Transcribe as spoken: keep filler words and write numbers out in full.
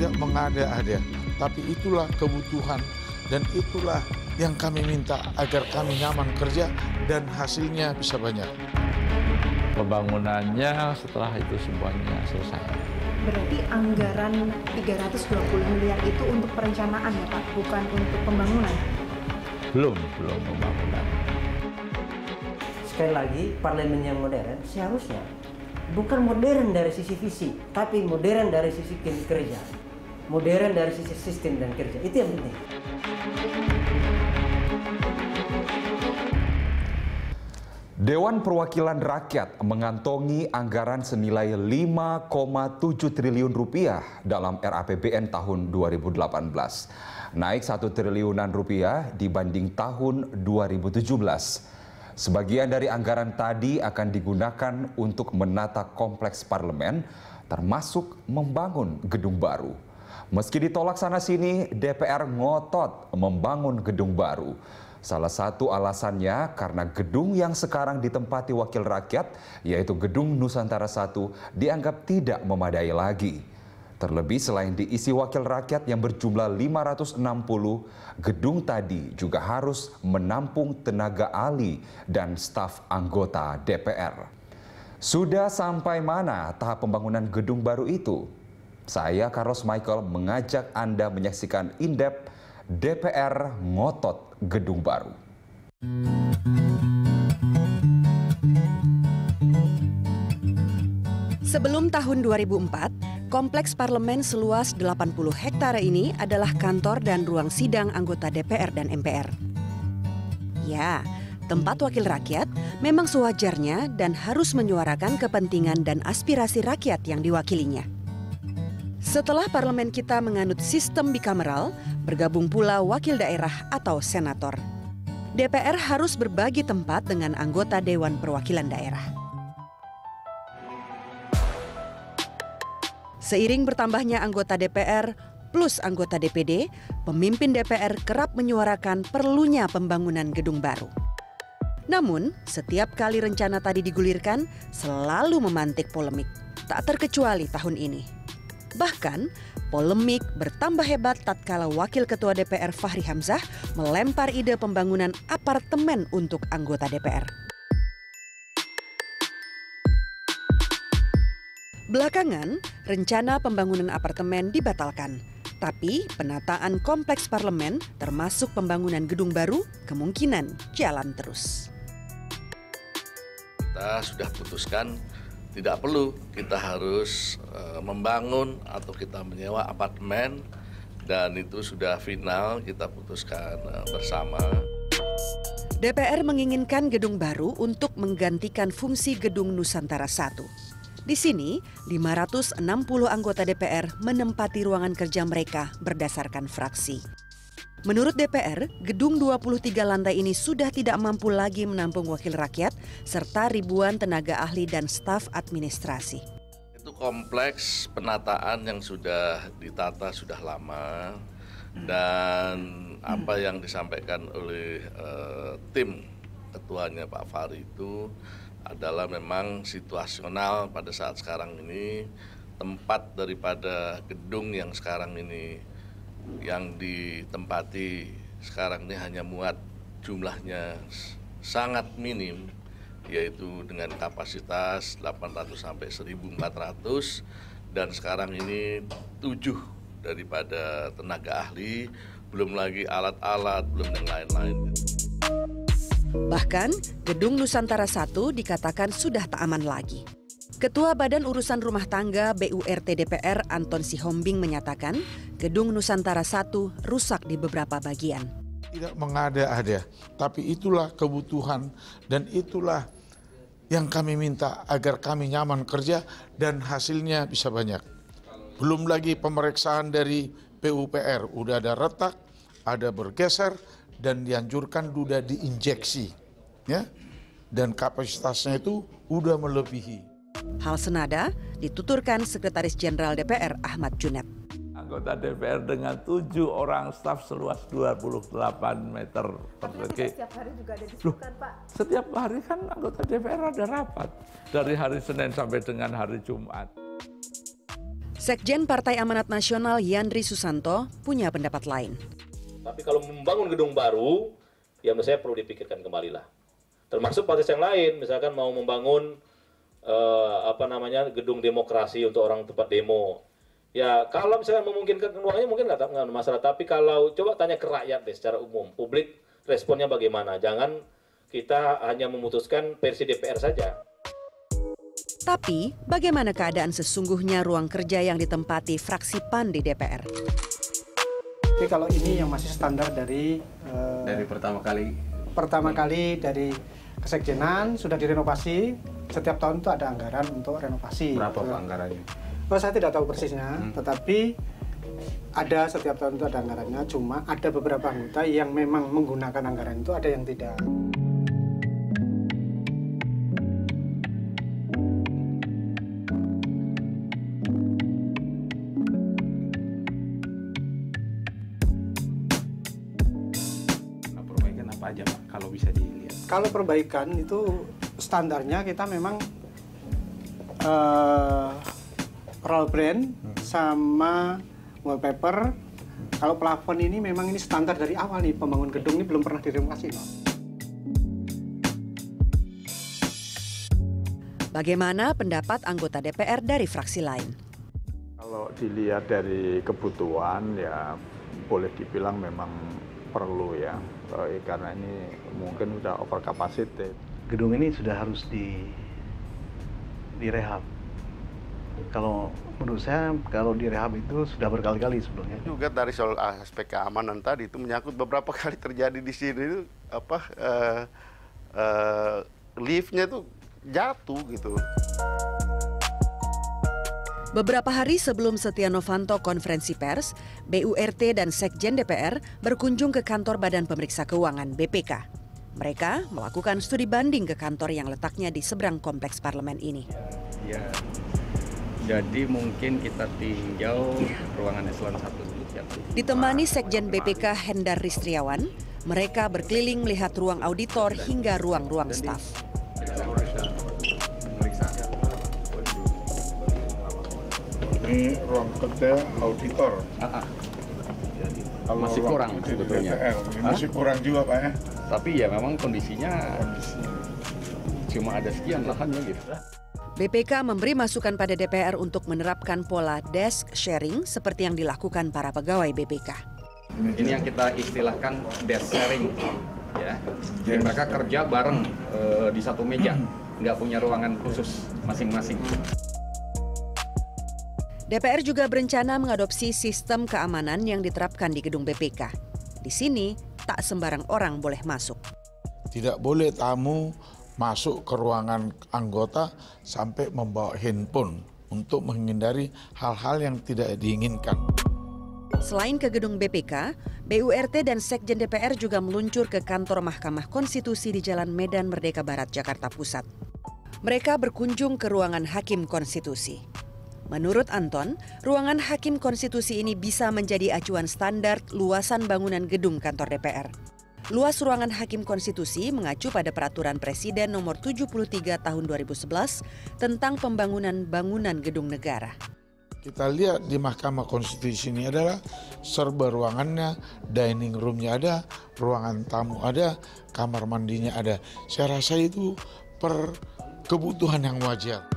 tidak mengada-ada, tapi itulah kebutuhan dan itulah yang kami minta agar kami nyaman kerja dan hasilnya bisa banyak. Pembangunannya setelah itu semuanya selesai. Berarti anggaran tiga ratus dua puluh miliar itu untuk perencanaan ya Pak, bukan untuk pembangunan? Belum, belum pembangunan. Sekali lagi, parlemen yang modern seharusnya bukan modern dari sisi visi, tapi modern dari sisi kerja. Modern dari sisi sistem dan kerja, itu yang penting. Dewan Perwakilan Rakyat mengantongi anggaran senilai lima koma tujuh triliun rupiah dalam R A P B N tahun dua ribu delapan belas. Naik satu triliunan rupiah dibanding tahun dua ribu tujuh belas. Sebagian dari anggaran tadi akan digunakan untuk menata kompleks parlemen, termasuk membangun gedung baru. Meski ditolak sana-sini, D P R ngotot membangun gedung baru. Salah satu alasannya karena gedung yang sekarang ditempati wakil rakyat, yaitu Gedung Nusantara satu, dianggap tidak memadai lagi. Terlebih selain diisi wakil rakyat yang berjumlah lima ratus enam puluh, gedung tadi juga harus menampung tenaga ahli dan staf anggota D P R. Sudah sampai mana tahap pembangunan gedung baru itu? Saya, Carlos Michael, mengajak Anda menyaksikan in-depth D P R ngotot gedung baru. Sebelum tahun dua ribu empat, kompleks parlemen seluas delapan puluh hektare ini adalah kantor dan ruang sidang anggota D P R dan M P R. Ya, tempat wakil rakyat memang sewajarnya dan harus menyuarakan kepentingan dan aspirasi rakyat yang diwakilinya. Setelah parlemen kita menganut sistem bikameral, bergabung pula wakil daerah atau senator. D P R harus berbagi tempat dengan anggota Dewan Perwakilan Daerah. Seiring bertambahnya anggota D P R plus anggota D P D, pemimpin D P R kerap menyuarakan perlunya pembangunan gedung baru. Namun, setiap kali rencana tadi digulirkan, selalu memantik polemik. Tak terkecuali tahun ini. Bahkan, polemik bertambah hebat tatkala Wakil Ketua D P R Fahri Hamzah melempar ide pembangunan apartemen untuk anggota D P R. Belakangan, rencana pembangunan apartemen dibatalkan. Tapi penataan kompleks parlemen termasuk pembangunan gedung baru kemungkinan jalan terus. Kita sudah putuskan tidak perlu kita harus uh, membangun atau kita menyewa apartemen, dan itu sudah final kita putuskan uh, bersama. D P R menginginkan gedung baru untuk menggantikan fungsi Gedung Nusantara satu. Di sini, lima ratus enam puluh anggota D P R menempati ruangan kerja mereka berdasarkan fraksi. Menurut D P R, gedung dua puluh tiga lantai ini sudah tidak mampu lagi menampung wakil rakyat serta ribuan tenaga ahli dan staf administrasi. Itu kompleks penataan yang sudah ditata sudah lama, dan apa yang disampaikan oleh uh, tim ketuanya Pak Fahri itu adalah memang situasional pada saat sekarang ini. Tempat daripada gedung yang sekarang ini yang ditempati sekarang ini hanya muat jumlahnya sangat minim, yaitu dengan kapasitas delapan ratus sampai seribu empat ratus, dan sekarang ini tujuh daripada tenaga ahli, belum lagi alat-alat, belum yang lain-lain. Bahkan, Gedung Nusantara satu dikatakan sudah tak aman lagi. Ketua Badan Urusan Rumah Tangga B U R T D P R Anton Sihombing menyatakan Gedung Nusantara satu rusak di beberapa bagian. Tidak mengada-ada, tapi itulah kebutuhan dan itulah yang kami minta agar kami nyaman kerja dan hasilnya bisa banyak. Belum lagi pemeriksaan dari P U P R, udah ada retak, ada bergeser, dan dianjurkan sudah diinjeksi, ya, dan kapasitasnya itu udah melebihi. Hal senada dituturkan Sekretaris Jenderal D P R Ahmad Junet. Anggota D P R dengan tujuh orang staf seluas dua puluh delapan meter persegi. Setiap hari juga ada diskusikan, Pak. Setiap hari kan anggota D P R ada rapat. Dari hari Senin sampai dengan hari Jumat. Sekjen Partai Amanat Nasional Yandri Susanto punya pendapat lain. Tapi kalau membangun gedung baru, ya menurut saya perlu dipikirkan kembali lah. Termasuk partai yang lain, misalkan mau membangun eh, apa namanya gedung demokrasi untuk orang tempat demo. Ya kalau misalnya memungkinkan ruangnya mungkin nggak ada masalah. Tapi kalau coba tanya ke rakyat deh secara umum, publik responnya bagaimana? Jangan kita hanya memutuskan versi D P R saja. Tapi bagaimana keadaan sesungguhnya ruang kerja yang ditempati fraksi P A N di D P R? Jadi kalau ini yang masih standar dari uh, dari pertama kali pertama kali dari kesekjenan sudah direnovasi, setiap tahun itu ada anggaran untuk renovasi. Berapa Pak anggarannya? Oh, saya tidak tahu persisnya, hmm. tetapi ada setiap tahun itu ada anggarannya, cuma ada beberapa anggota yang memang menggunakan anggaran itu, ada yang tidak. Aja Pak, kalau bisa dilihat. Kalau perbaikan itu standarnya kita memang uh, roll brand hmm. sama wallpaper. Hmm. Kalau plafon ini memang ini standar dari awal nih, pembangun gedung ini belum pernah direnovasi. Bagaimana pendapat anggota D P R dari fraksi lain? Kalau dilihat dari kebutuhan ya boleh dibilang memang perlu ya, karena ini mungkin sudah over capacity. Gedung ini sudah harus di direhab. Kalau menurut saya, kalau direhab itu sudah berkali-kali sebelumnya. Juga dari soal aspek keamanan tadi itu menyangkut beberapa kali terjadi di sini itu apa uh, uh, liftnya tuh jatuh gitu. Beberapa hari sebelum Setia Novanto konferensi pers, B U R T dan Sekjen D P R berkunjung ke kantor Badan Pemeriksa Keuangan B P K. Mereka melakukan studi banding ke kantor yang letaknya di seberang kompleks parlemen ini. Ya, jadi mungkin kita tinjau ruangan eselon satu dulu. Ya. Ditemani Sekjen B P K Hendar Ristriawan, mereka berkeliling melihat ruang auditor hingga ruang-ruang staf. Ini ruang kerja auditor. Ah, ah. Masih kurang sebetulnya. D P R, masih kurang juga Pak ya. Tapi ya memang kondisinya Kondisi. cuma ada sekian lahannya gitu. B P K memberi masukan pada D P R untuk menerapkan pola desk sharing seperti yang dilakukan para pegawai B P K. Ini yang kita istilahkan desk sharing, ya. Jadi mereka kerja bareng e, di satu meja, nggak punya ruangan khusus masing-masing. D P R juga berencana mengadopsi sistem keamanan yang diterapkan di gedung B P K. Di sini, tak sembarang orang boleh masuk. Tidak boleh tamu masuk ke ruangan anggota sampai membawa handphone untuk menghindari hal-hal yang tidak diinginkan. Selain ke gedung B P K, B U R T dan Sekjen D P R juga meluncur ke kantor Mahkamah Konstitusi di Jalan Medan Merdeka Barat, Jakarta Pusat. Mereka berkunjung ke ruangan Hakim Konstitusi. Menurut Anton, ruangan Hakim Konstitusi ini bisa menjadi acuan standar luasan bangunan gedung kantor D P R. Luas ruangan Hakim Konstitusi mengacu pada Peraturan Presiden Nomor tujuh puluh tiga Tahun dua ribu sebelas tentang pembangunan bangunan gedung negara. Kita lihat di Mahkamah Konstitusi ini adalah serba ruangannya, dining roomnya ada, ruangan tamu ada, kamar mandinya ada. Saya rasa itu per kebutuhan yang wajar.